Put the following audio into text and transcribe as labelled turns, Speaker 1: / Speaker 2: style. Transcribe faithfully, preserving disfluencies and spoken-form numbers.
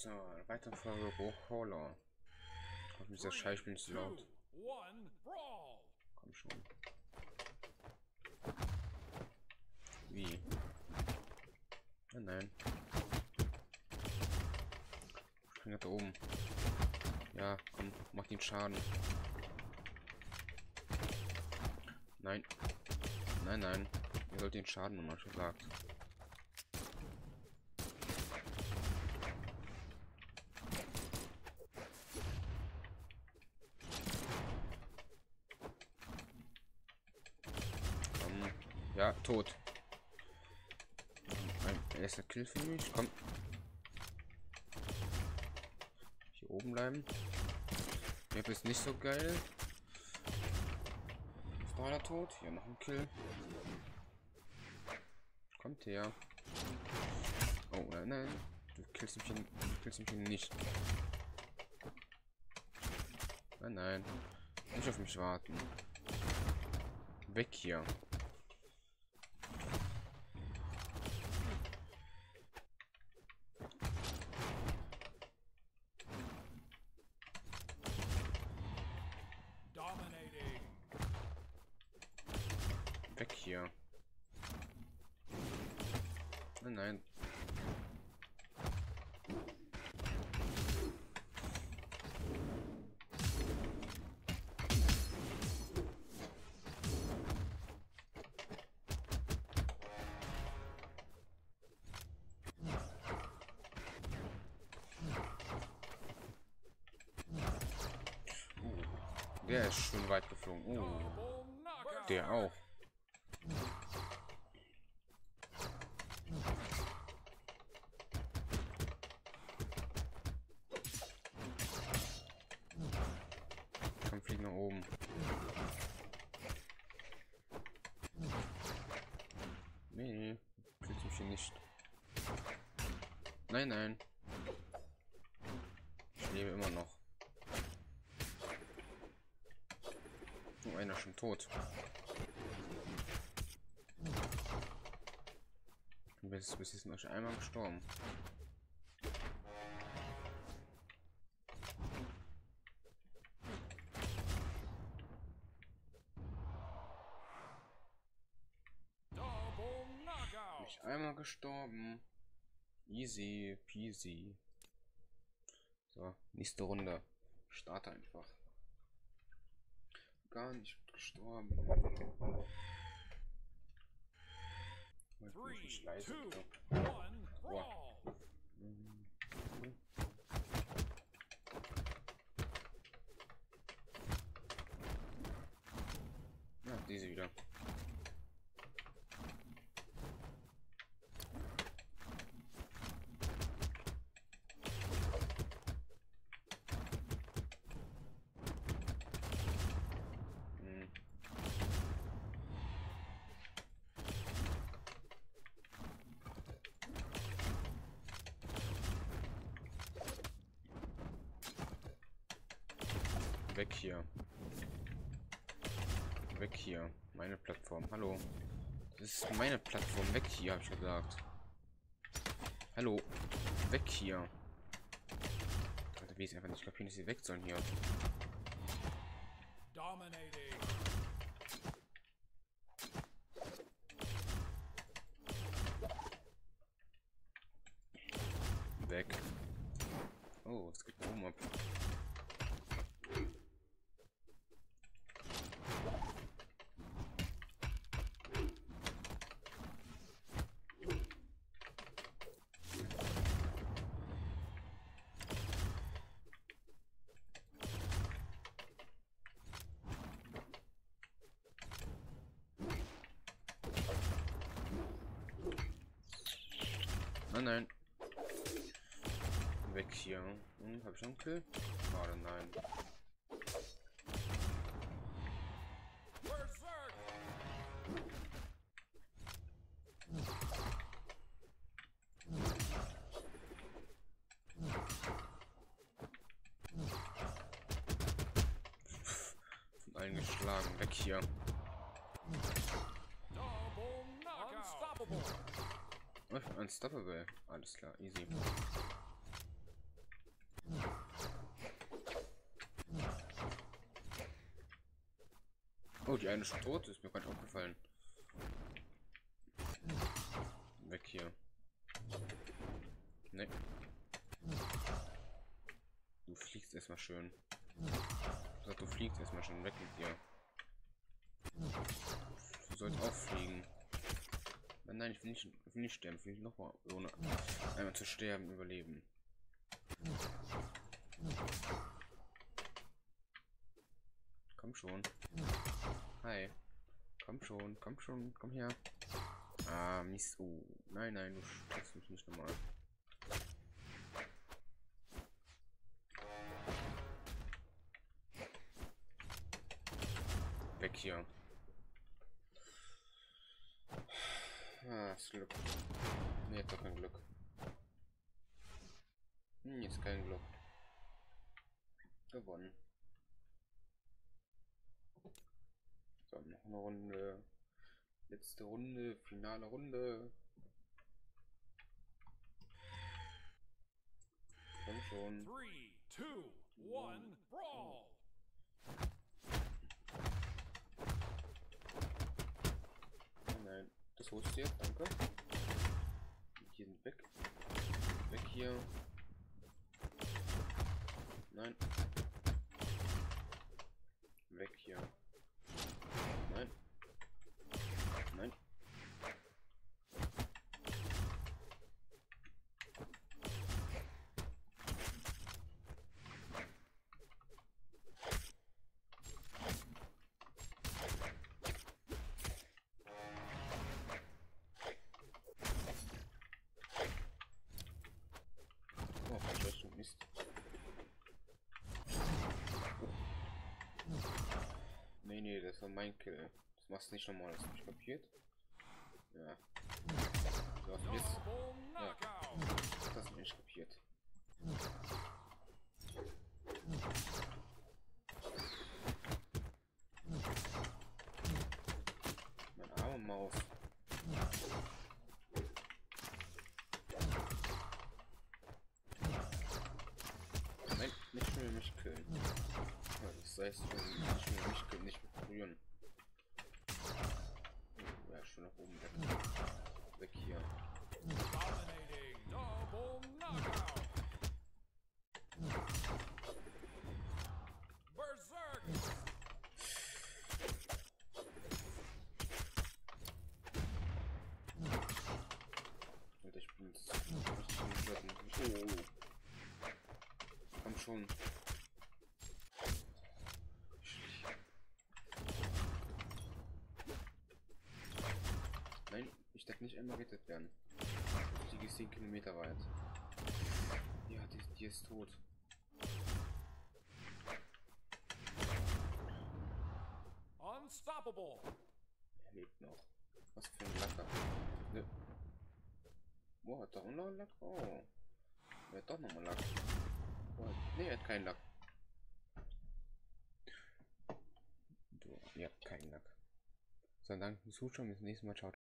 Speaker 1: So, eine weitere Folge Brawlhalla. Hoffentlich ist das Scheißspiel nicht zu laut. Komm schon. Wie? Oh nein. Spring da oben. Ja, komm, mach den Schaden. Nein. Nein, nein. Ihr sollt den Schaden nochmal schon gesagt. Komm. Ja, tot. Ein erster Kill für mich. Komm. Hier oben bleiben. Hier ist nicht so geil. Ist noch einer tot? Hier noch ein Kill. Kommt her. Oh nein, nein. Du killst mich, hin, du killst mich hin nicht. Nein, nein. Nicht auf mich warten. Weg hier. Weg hier. Nein, nein. Uh, der ist schon weit geflogen. Uh, der auch. Fliegt nach oben. Nee, kriegt mich hier nicht. Nein, nein. Ich lebe immer noch. Oh, einer schon tot. Du bist bis jetzt noch einmal gestorben. Nicht einmal gestorben. Easy peasy. So, nächste Runde. Starte einfach. Gar nicht gestorben. Three, ich leise, two, one, oh. Ja, diese wieder. Weg hier. Weg hier. Meine Plattform. Hallo. Das ist meine Plattform. Weg hier, habe ich gesagt. Hallo. Weg hier. Alter, wie ist einfach nicht kapieren, dass sie weg sollen hier. Weg. Oh, es geht oben ab. Nein, nein. Weg hier. Hm, hab ich noch einen Kill? Schade, nein. Von allen geschlagen. Weg hier. Unstoppable. Alles klar, easy. Oh, die eine ist schon tot, ist mir gerade aufgefallen. Weg hier. Ne. Du fliegst erstmal schön. Du fliegst erstmal schön weg mit dir. Du sollst auch fliegen. Nein, nein, ich will nicht, ich will nicht sterben. Ich will noch mal ohne einmal zu sterben überleben. Komm schon. Hi. Komm schon, komm schon, komm her. Ah, Mist. Oh, nein, nein, du schaffst mich nicht nochmal. Weg hier. Ah, das Glück. Nee, jetzt doch kein Glück. Hm, jetzt kein Glück. Gewonnen. So, noch eine Runde. Letzte Runde, finale Runde. Komm schon.
Speaker 2: Three, two, one, brawl!
Speaker 1: Nein, nein, das holst du jetzt, danke. Die sind weg. Weg hier. Nein. Weg hier. Nein. Nein. Oh, falsche Mist. Nee, nee, das war mein Kill. Das machst du nicht normal, das hab ich kapiert. Ja. So, jetzt.
Speaker 2: Double
Speaker 1: Ja.
Speaker 2: knockout!
Speaker 1: Das hast du nicht kapiert. Mein arme Maus. Nein, nicht mehr mich killen. Ja, das heißt, nicht mehr mich killen, nicht berühren. Ja, schon nach oben weg. Weg hier.
Speaker 2: Dominating double knockout! Berserk!
Speaker 1: Alter, ich bin jetzt richtig am Flirten. Oh. Komm schon. Nein, ich darf nicht einmal gerettet werden. Die ist zehn Kilometer weit. Ja, die, die ist tot.
Speaker 2: Unstoppable!
Speaker 1: Er lebt noch. Was für ein Lacker. Ne. Oh, hat doch noch einen Lack? Oh. Er hat doch noch mal Lack. Oh, ne, er hat keinen Lack. Du, ihr habt keinen Lack. So, danke fürs Zuschauen. Bis zum nächsten Mal. Ciao.